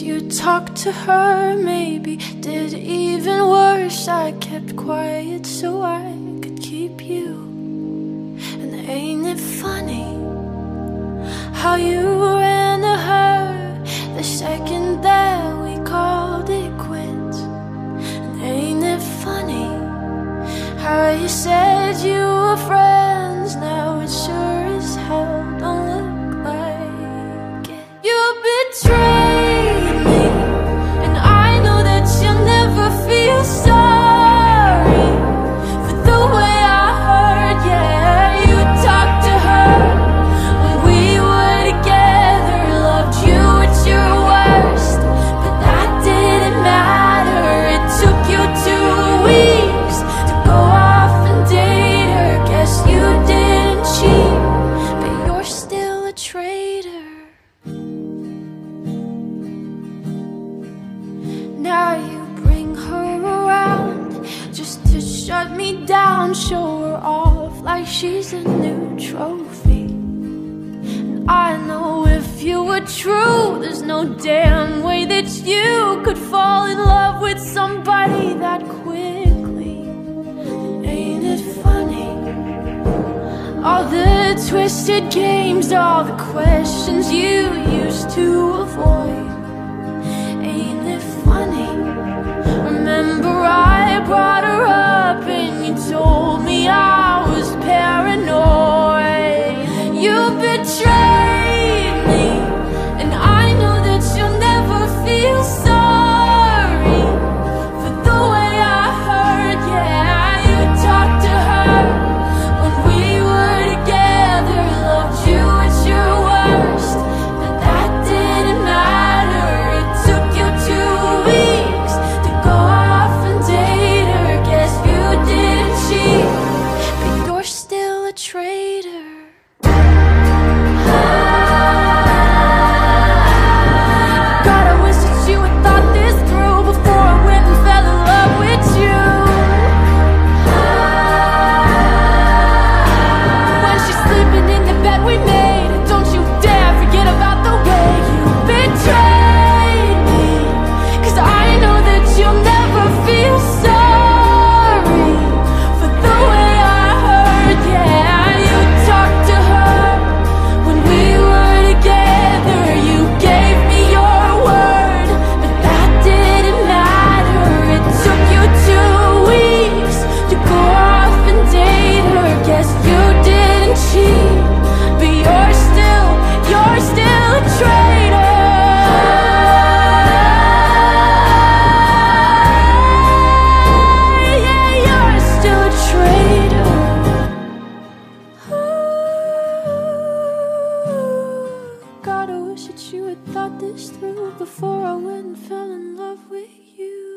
you talked to her, maybe did even worse. I kept quiet so I could keep you. And ain't it funny how you ran to her the second that we called it quits? And ain't it funny how you said you were friends, now it sure as hell don't look like it. You betrayed me, and I know that you'll never feel sorry for the way I hurt. Yeah, you talked to her when we were together, loved you at your worst, but that didn't matter. It took you 2 weeks to go off and date her. Guess you didn't cheat, but you're still a traitor. Now you bring her around just to shut me down, show her off like she's a new trophy. And I know if you were true, there's no damn way that you could fall in love with somebody that quickly. Ain't it funny? All the twisted games, all the questions you used to avoid. Ain't it funny? Remember I brought her up and you told me I was paranoid. You betrayed me, and I know that you'll never feel sorry for the way I hurt. Yeah, you talked to her when we were together, loved you at your worst, but that didn't matter. It took you 2 weeks to go off and date her. Guess you didn't cheat, but you're still a traitor. God, I wish that you had thought this through before I went and fell in love with you. When she's sleeping in the bed we made, don't you dare forget about the way you betrayed me. 'Cause I know that you'll never feel sorry for the way I hurt. Yeah, you talked to her when we were together. You gave me your word, but that didn't matter. It took you 2 weeks to go off and date her. Guess you didn't cheat, but you're still a traitor. Yeah, you're still a traitor. God, I wish that you had thought this through before I went and fell in love with you.